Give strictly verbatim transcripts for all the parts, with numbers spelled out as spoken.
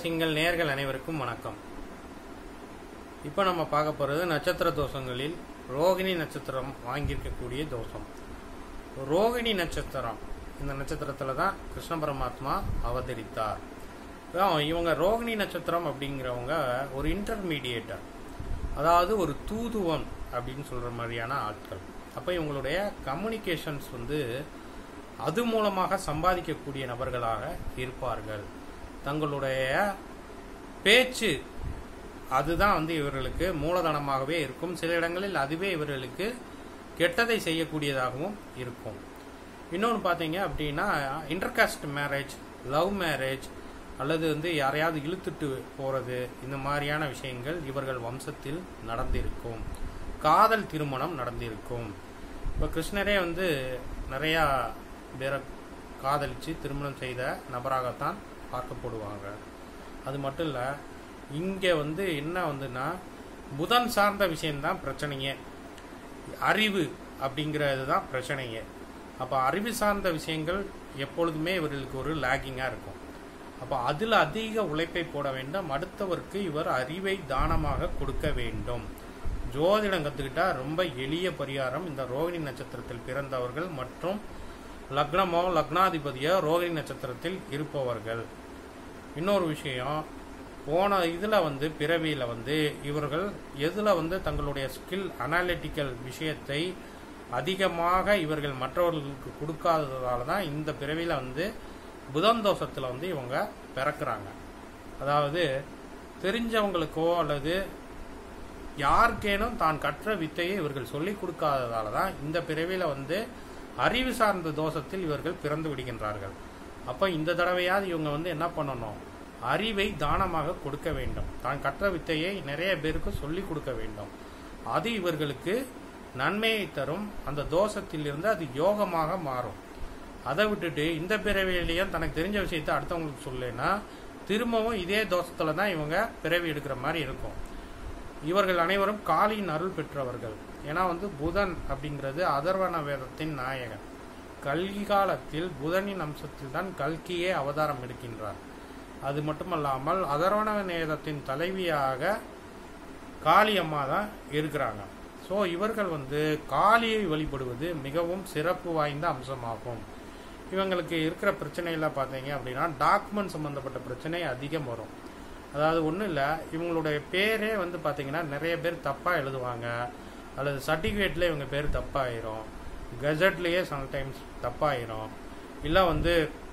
சிங்கல் நேயர்கள் அனைவருக்கும் வணக்கம். இப்போ நம்ம பார்க்க போகிறது நட்சத்திர தோஷங்களில் ரோகிணி நட்சத்திரம் வாங்கியிருக்கக்கூடிய தோஷம். ரோகிணி நட்சத்திரம், இந்த நட்சத்திரத்தில் தான் கிருஷ்ண பரமாத்மா அவதரித்தார். இவங்க ரோகிணி நட்சத்திரம் அப்படிங்கிறவங்க ஒரு இன்டர்மீடியேட்டர், அதாவது ஒரு தூதுவன் அப்படின்னு சொல்கிற மாதிரியான ஆட்கள். அப்போ இவங்களுடைய கம்யூனிகேஷன்ஸ் வந்து அது மூலமாக சம்பாதிக்கக்கூடிய நபர்களாக இருப்பார்கள். தங்களுடைய பேச்சு அதுதான் வந்து இவர்களுக்கு மூலதனமாகவே இருக்கும். சில இடங்களில் அதுவே இவர்களுக்கு கெட்டதை செய்யக்கூடியதாகவும் இருக்கும். இன்னொன்று பார்த்தீங்க அப்படின்னா, இன்டர்காஸ்ட் மேரேஜ், லவ் மேரேஜ் அல்லது வந்து யாரையாவது இழுத்துட்டு போகிறது, இந்த மாதிரியான விஷயங்கள் இவர்கள் வம்சத்தில் நடந்திருக்கும். காதல் திருமணம் நடந்திருக்கும். இப்போ கிருஷ்ணரே வந்து நிறையா பேரை காதலித்து திருமணம் செய்த நபராகத்தான் பார்க்கப்படுவாங்க. அது மட்டும் இல்லை, இங்கே வந்து என்ன வந்துன்னா புதன் சார்ந்த விஷயம்தான் பிரச்சனையே. அறிவு அப்படிங்கிறது தான் பிரச்சனையே. அப்போ அறிவு சார்ந்த விஷயங்கள் எப்பொழுதுமே இவர்களுக்கு ஒரு லேகிங்காக இருக்கும். அப்போ அதில் அதிக உழைப்பை போட வேண்டும். அடுத்தவருக்கு இவர் அறிவை தானமாக கொடுக்க வேண்டும். ஜோதிடம் கற்றுக்கிட்டா ரொம்ப எளிய பரிகாரம். இந்த ரோகிணி நட்சத்திரத்தில் பிறந்தவர்கள் மற்றும் லக்னமோ லக்னாதிபதியோ ரோகிணி நட்சத்திரத்தில் இருப்பவர்கள். இன்னொரு விஷயம், போன இதில் வந்து பிறவியில் வந்து இவர்கள் எதில் வந்து தங்களுடைய ஸ்கில் அனாலிட்டிக்கல் விஷயத்தை அதிகமாக இவர்கள் மற்றவர்களுக்கு கொடுக்காததால தான் இந்த பிறவியில் வந்து புதன் தோஷத்தில் வந்து இவங்க பிறக்கிறாங்க. அதாவது தெரிஞ்சவங்களுக்கோ அல்லது யாருக்கேனும் தான் கற்ற வித்தையை இவர்கள் சொல்லிக் கொடுக்காததால தான் இந்த பிறவியில் வந்து அறிவு சார்ந்த தோஷத்தில் இவர்கள் பிறந்து விடுகின்றார்கள். அப்போ இந்த தடவையாவது இவங்க வந்து என்ன பண்ணணும், அறிவை தானமாக கொடுக்க வேண்டும். தான் கற்ற வித்தையை நிறைய பேருக்கு சொல்லிக் கொடுக்க வேண்டும். அது இவர்களுக்கு நன்மையை தரும். அந்த தோஷத்தில் இருந்து அது யோகமாக மாறும். அதை விட்டுட்டு இந்த பிறவியிலேயே தனக்கு தெரிஞ்ச விஷயத்தை அடுத்தவங்களுக்கு சொல்லேன்னா திரும்பவும் இதே தோஷத்தில் தான் இவங்க பிறவி எடுக்கிற மாதிரி இருக்கும். இவர்கள் அனைவரும் காளியின் அருள் பெற்றவர்கள். ஏன்னா வந்து புதன் அப்படிங்கிறது அதர்வண வேதத்தின் நாயகன். கல்கி காலத்தில் புதனின் அம்சத்தில் தான் கல்கியே அவதாரம் எடுக்கின்றார். அது மட்டுமல்லாமல் அதர்வண வேதத்தின் தலைவியாக காளி அம்மா தான் இருக்கிறாங்க. ஸோ இவர்கள் வந்து காளியை வழிபடுவது மிகவும் சிறப்பு வாய்ந்த அம்சமாகும். இவங்களுக்கு இருக்கிற பிரச்சனையில் பார்த்தீங்க அப்படின்னா டாக்குமெண்ட் சம்மந்தப்பட்ட பிரச்சனை அதிகம் வரும். அதாவது ஒன்றும் இல்லை, இவங்களுடைய பேரே வந்து பார்த்தீங்கன்னா நிறைய பேர் தப்பாக எழுதுவாங்க, அல்லது சர்டிஃபிகேட்லேயே இவங்க பேர் தப்பாயிரும், கெஜெட்லேயே சம்டைம்ஸ் தப்பாயிரும், இல்லை வந்து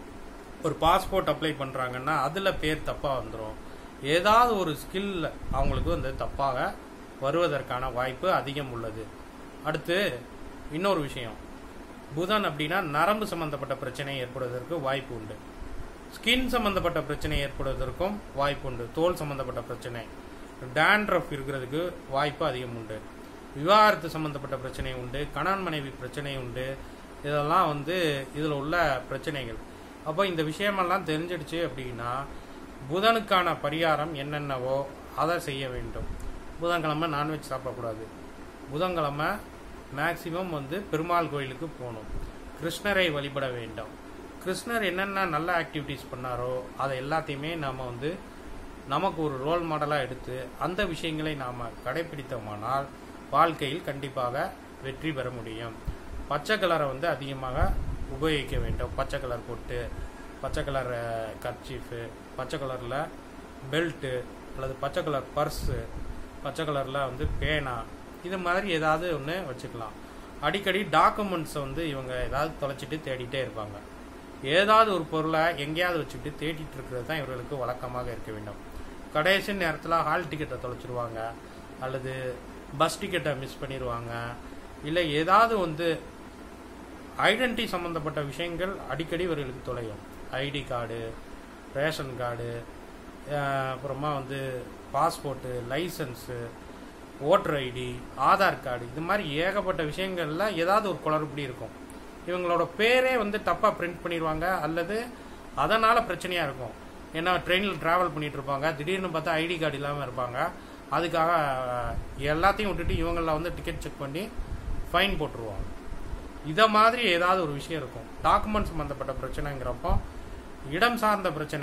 ஒரு பாஸ்போர்ட் அப்ளை பண்ணுறாங்கன்னா அதில் பேர் தப்பாக வந்துடும். ஏதாவது ஒரு ஸ்கில் அவங்களுக்கு வந்து தப்பாக வருவதற்கான வாய்ப்பு அதிகம் உள்ளது. அடுத்து இன்னொரு விஷயம், புதன் அப்படின்னா நரம்பு சம்மந்தப்பட்ட பிரச்சனை ஏற்படுவதற்கு வாய்ப்பு உண்டு. ஸ்கின் சம்மந்தப்பட்ட பிரச்சனை ஏற்படுவதற்கும் வாய்ப்பு உண்டு. தோல் சம்மந்தப்பட்ட பிரச்சனை, டேண்ட்ரஃப் இருக்கிறதுக்கு வாய்ப்பு அதிகம் உண்டு. விவாகரத்து சம்மந்தப்பட்ட பிரச்சனை உண்டு. கணவன் மனைவி பிரச்சனை உண்டு. இதெல்லாம் வந்து இதில் உள்ள பிரச்சனைகள். அப்போ இந்த விஷயமெல்லாம் தெரிஞ்சிடுச்சு அப்படின்னா புதனுக்கான பரிகாரம் என்னென்னவோ அதை செய்ய வேண்டும். புதன்கிழமை நான்வெஜ் சாப்பிடக்கூடாது. புதன்கிழமை மேக்சிமம் வந்து பெருமாள் கோயிலுக்கு போகணும். கிருஷ்ணரை வழிபட வேண்டும். கிருஷ்ணர் என்னென்ன நல்ல ஆக்டிவிட்டீஸ் பண்ணாரோ அதை எல்லாத்தையுமே நாம் வந்து நமக்கு ஒரு ரோல் மாடலாக எடுத்து அந்த விஷயங்களை நாம் கடைபிடித்தோமானால் வாழ்க்கையில் கண்டிப்பாக வெற்றி பெற முடியும். பச்சை கலரை வந்து அதிகமாக உபயோகிக்க வேண்டும். பச்சை கலர் போட்டு, பச்சை கலர் கர்ச்சீஃபு, பச்சை கலரில் பெல்ட்டு அல்லது பச்சை கலர் பர்ஸு, பச்சை கலரில் வந்து பேனா, இது மாதிரி ஏதாவது ஒன்று வச்சுக்கலாம். அடிக்கடி டாக்குமெண்ட்ஸை வந்து இவங்க ஏதாவது தொலைச்சிட்டு தேடிட்டே இருப்பாங்க. ஏதாவது ஒரு பொருளை எங்கேயாவது வச்சுட்டு தேடிட்டு இருக்கிறது தான் இவர்களுக்கு வழக்கமாக இருக்க வேண்டும். கடைசி நேரத்தில் ஹால் டிக்கெட்டை தொலைச்சிருவாங்க, அல்லது பஸ் டிக்கெட்டை மிஸ் பண்ணிடுவாங்க, இல்லை ஏதாவது வந்து ஐடென்டிட்டி சம்மந்தப்பட்ட விஷயங்கள் அடிக்கடி இவர்களுக்கு தொலையும். ஐடி கார்டு, ரேஷன் கார்டு, அப்புறமா வந்து passport, licence, voter ID, Aadhaar card, இது மாதிரி ஏகப்பட்ட விஷயங்கள்ல ஏதாவது ஒரு குளறுபடி இருக்கும். இவங்களோட பேரே வந்து தப்பாக பிரிண்ட் பண்ணிடுவாங்க, அல்லது அதனால் பிரச்சனையாக இருக்கும். ஏன்னா ட்ரெயினில் ட்ராவல் பண்ணிட்டு இருப்பாங்க, திடீர்னு பார்த்தா ஐடி கார்டு இல்லாமல் இருப்பாங்க. அதுக்காக எல்லாத்தையும் விட்டுட்டு இவங்களில் வந்து டிக்கெட் செக் பண்ணி ஃபைன் போட்டுருவாங்க. இதை மாதிரி ஏதாவது ஒரு விஷயம் இருக்கும். டாக்குமெண்ட் சம்மந்தப்பட்ட பிரச்சனைங்கிறப்போ இடம் சார்ந்த பிரச்சனை,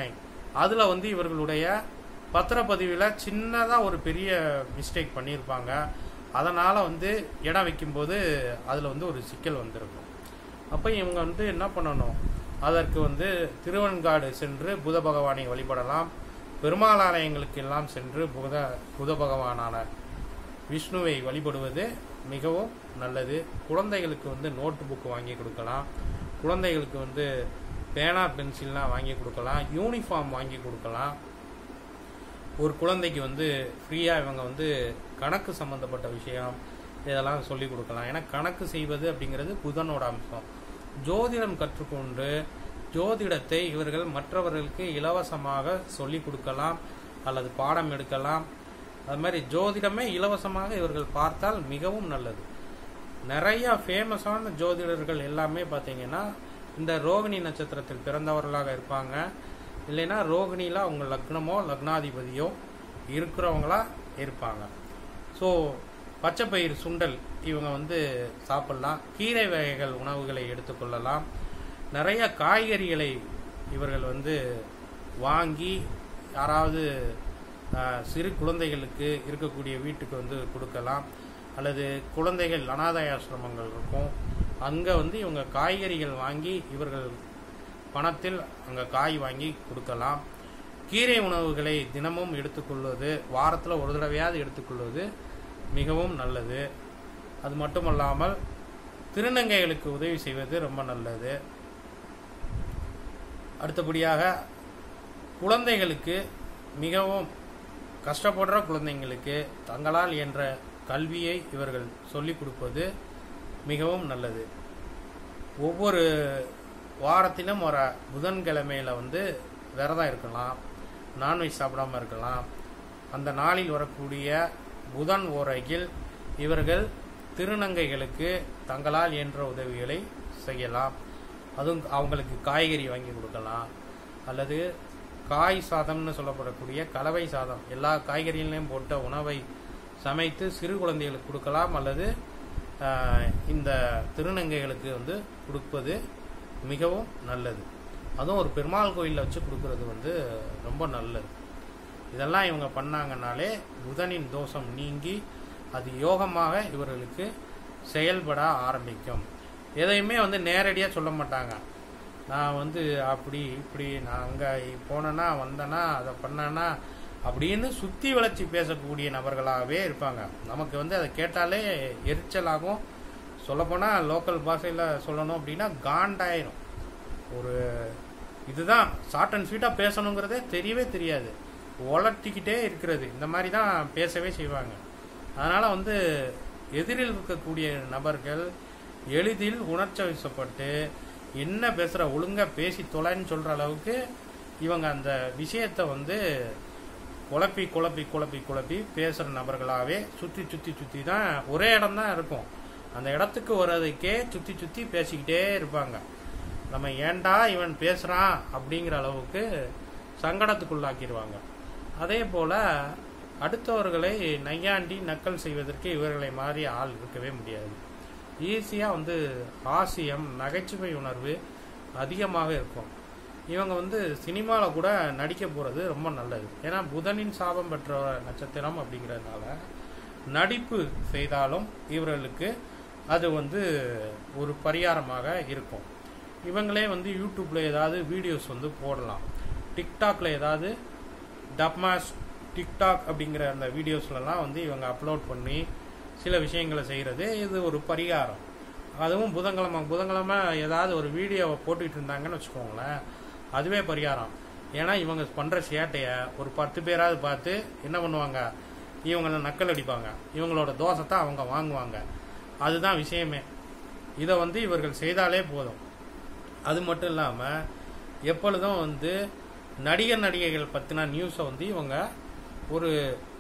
அதில் வந்து இவர்களுடைய பத்திரப்பதிவில் சின்னதாக ஒரு பெரிய மிஸ்டேக் பண்ணியிருப்பாங்க. அதனால் வந்து இடம் வைக்கும்போது அதில் வந்து ஒரு சிக்கல் வந்திருக்கும். அப்போ இவங்க வந்து என்ன பண்ணணும், அதற்கு வந்து திருவெண்காடு சென்று புத பகவானை வழிபடலாம். பெருமாள் ஆலயங்களுக்கு எல்லாம் சென்று புத புத பகவானான விஷ்ணுவை வழிபடுவது மிகவும் நல்லது. குழந்தைகளுக்கு வந்து நோட்டு புக் வாங்கி கொடுக்கலாம், குழந்தைகளுக்கு வந்து பேனா பென்சில்லாம் வாங்கி கொடுக்கலாம், யூனிஃபார்ம் வாங்கி கொடுக்கலாம். ஒரு குழந்தைக்கு வந்து ஃப்ரீயாக இவங்க வந்து கணக்கு சம்மந்தப்பட்ட விஷயம் இதெல்லாம் சொல்லி கொடுக்கலாம். ஏன்னா கணக்கு செய்வது அப்படிங்கிறது புதனோட அம்சம். ஜோதிடம் கற்றுக்கொண்டு ஜோதிடத்தை இவர்கள் மற்றவர்களுக்கு இலவசமாக சொல்லி கொடுக்கலாம் அல்லது பாடம் எடுக்கலாம். அது மாதிரி ஜோதிடமே இலவசமாக இவர்கள் பார்த்தால் மிகவும் நல்லது. நிறைய ஃபேமஸான ஜோதிடர்கள் எல்லாமே பார்த்தீங்கன்னா இந்த ரோகிணி நட்சத்திரத்தில் பிறந்தவர்களாக இருப்பாங்க. இல்லைன்னா ரோகிணியில் அவங்க லக்னமோ லக்னாதிபதியோ இருக்கிறவங்களா இருப்பாங்க. ஸோ பச்சைப்பயிறு சுண்டல் இவங்க வந்து சாப்பிடலாம். கீரை வகைகள் உணவுகளை எடுத்துக்கொள்ளலாம். நிறைய காய்கறிகளை இவர்கள் வந்து வாங்கி யாராவது சிறு குழந்தைகளுக்கு இருக்கக்கூடிய வீட்டுக்கு வந்து கொடுக்கலாம். அல்லது குழந்தைகள் அனாதை ஆசிரமங்கள் இருக்கும், அங்கே வந்து இவங்க காய்கறிகள் வாங்கி இவர்கள் பணத்தில் அங்கே காய் வாங்கி கொடுக்கலாம். கீரை உணவுகளை தினமும் எடுத்துக்கொள்வது, வாரத்தில் ஒரு தடவையாவது எடுத்துக்கொள்வது மிகவும் நல்லது. அது மட்டுமல்லாமல் திருநங்கைகளுக்கு உதவி செய்வது ரொம்ப நல்லது. அடுத்தபடியாக குழந்தைகளுக்கு மிகவும் கஷ்டப்படுற குழந்தைங்களுக்கு தங்களால் என்ற கல்வியை இவர்கள் சொல்லிக் கொடுப்பது மிகவும் நல்லது. ஒவ்வொரு வாரத்திலும் வர புதன்கிழமையில் வந்து விரதம் இருக்கலாம், நான்வெஜ் சாப்பிடாம இருக்கலாம். அந்த நாளில் வரக்கூடிய புதன் ஓரையில் இவர்கள் திருநங்கைகளுக்கு தங்களால் என்ற உதவிகளை செய்யலாம். அதுவும் அவங்களுக்கு காய்கறி வாங்கி கொடுக்கலாம், அல்லது காய் சாதம்னு சொல்லப்படக்கூடிய கலவை சாதம் எல்லா காய்கறிகளையும் போட்ட உணவை சமைத்து சிறு குழந்தைகளுக்கு கொடுக்கலாம். அல்லது இந்த திருநங்கைகளுக்கு வந்து கொடுப்பது மிகவும் நல்லது. அதுவும் ஒரு பெருமாள் கோயிலில் வச்சு கொடுக்கறது வந்து ரொம்ப நல்லது. இதெல்லாம் இவங்க பண்ணாங்கனாலே புதனின் தோஷம் நீங்கி அது யோகமாக இவர்களுக்கு செயல்பட ஆரம்பிக்கும். எதையுமே வந்து நேரடியாக சொல்ல மாட்டாங்க. நான் வந்து அப்படி இப்படி நான் அங்கே போனேன்னா வந்தேன்னா அதை பண்ணேன்னா அப்படின்னு சுற்றி வளைச்சி பேசக்கூடிய நபர்களாகவே இருப்பாங்க. நமக்கு வந்து அதை கேட்டாலே எரிச்சலாகும். சொல்லப்போனால் லோக்கல் பாஷையில் சொல்லணும் அப்படின்னா காண்டாயிரும். ஒரு இதுதான் ஷார்ட் அண்ட் ஸ்வீட்டாக பேசணுங்கிறதே தெரியவே தெரியாது, உலட்டிக்கிட்டே இருக்கிறது. இந்த மாதிரி தான் பேசவே செய்வாங்க. அதனால் வந்து எதிரில் இருக்கக்கூடிய நபர்கள் எளிதில் உணர்ச்சி வசப்பட்டு என்ன பேசுகிற ஒழுங்காக பேசி தொலைன்னு சொல்கிற அளவுக்கு இவங்க அந்த விஷயத்தை வந்து குழப்பி குழப்பி குழப்பி குழப்பி பேசுகிற நபர்களாகவே சுற்றி சுற்றி சுற்றி தான் ஒரே இடம் தான் இருக்கும். அந்த இடத்துக்கு வர்றதுக்கே சுற்றி சுற்றி பேசிக்கிட்டே இருப்பாங்க. நம்ம ஏண்டா இவன் பேசுகிறான் அப்படிங்கிற அளவுக்கு சங்கடத்துக்குள்ளாக்கிடுவாங்க. அதே போல் அடுத்தவர்களை நையாண்டி நக்கல் செய்வதற்கு இவர்களை மாதிரி ஆள் இருக்கவே முடியாது. ஈஸியாக வந்து ஹாஸ்யம் நகைச்சுவை உணர்வு அதிகமாக இருக்கும். இவங்க வந்து சினிமாவில் கூட நடிக்க போகிறது ரொம்ப நல்லது. ஏன்னா புதனின் சாபம் பெற்ற நட்சத்திரம் அப்படிங்கிறதுனால நடிப்பு செய்தாலும் இவர்களுக்கு அது வந்து ஒரு பரிகாரமாக இருக்கும். இவங்களே வந்து யூடியூப்பில் ஏதாவது வீடியோஸ் வந்து போடலாம். டிக்டாக்ல ஏதாவது டப்மாஸ் டிக்டாக் அப்படிங்கிற அந்த வீடியோஸ்லாம் வந்து இவங்க அப்லோட் பண்ணி சில விஷயங்களை செய்கிறது இது ஒரு பரிகாரம். அதுவும் புதன்கிழமை புதன்கிழமை ஏதாவது ஒரு வீடியோவை போட்டுக்கிட்டு இருந்தாங்கன்னு வச்சுக்கோங்களேன், அதுவே பரிகாரம். ஏன்னா இவங்க பண்ணுற சேட்டையை ஒரு பத்து பேராவது பார்த்து என்ன பண்ணுவாங்க, இவங்களை நக்கல் அடிப்பாங்க, இவங்களோட தோஷத்தை அவங்க வாங்குவாங்க. அதுதான் விஷயமே. இதை வந்து இவர்கள் செய்தாலே போதும். அது மட்டும் இல்லாமல் எப்பொழுதும் வந்து நடிகர் நடிகைகள் பற்றின நியூஸை வந்து இவங்க ஒரு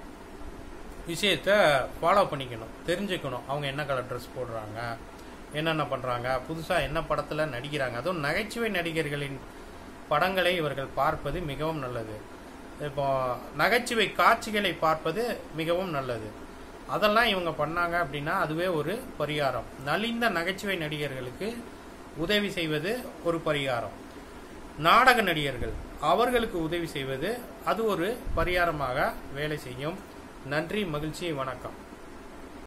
விஷயத்தை ஃபாலோ பண்ணிக்கணும், தெரிஞ்சுக்கணும். அவங்க என்ன கலர் ட்ரெஸ் போடுறாங்க, என்னென்ன பண்ணுறாங்க, புதுசாக என்ன படத்தில் நடிக்கிறாங்க. அதுவும் நகைச்சுவை நடிகர்களின் படங்களை இவர்கள் பார்ப்பது மிகவும் நல்லது. இப்போ நகைச்சுவை காட்சிகளை பார்ப்பது மிகவும் நல்லது. அதெல்லாம் இவங்க பண்ணாங்க அப்படின்னா அதுவே ஒரு பரிகாரம். நலிந்த நகைச்சுவை நடிகர்களுக்கு உதவி செய்வது ஒரு பரிகாரம். நாடக நடிகர்கள் அவர்களுக்கு உதவி செய்வது அது ஒரு பரிகாரமாக வேலை செய்யும். நன்றி, மகிழ்ச்சி, வணக்கம்.